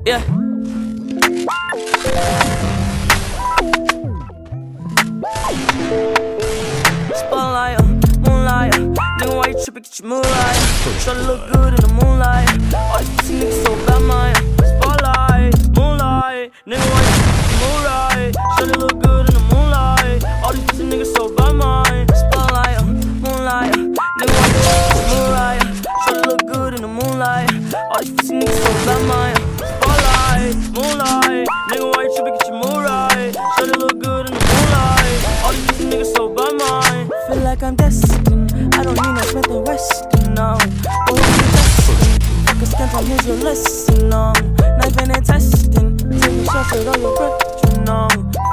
Yeah. Spotlight, moonlight. Nigga, why you trippin'? Get your mood right. Tryna look good in the moonlight. All these pussy niggas so bad, man. Spotlight, moonlight. Nigga, why you trippin'? Get your mood right. Tryna look good in the moonlight. All these pussy niggas so bad, man. Spotlight, moonlight. Nigga, why you trippin'? Get your mood right. Tryna look good in the moonlight. All these pussy niggas so bad, man. Spotlight, moonlight. Nigga, why you trippin'? Get your mood right. Tryna look good in the moonlight. All these pussy niggas so bad, man. Feel like I'm destined. I don't need no Smith and Weston, no. But when you testing, fuck a scant, I'm here's your lesson, no. Knife and testing, taking shots at all your breath, you know.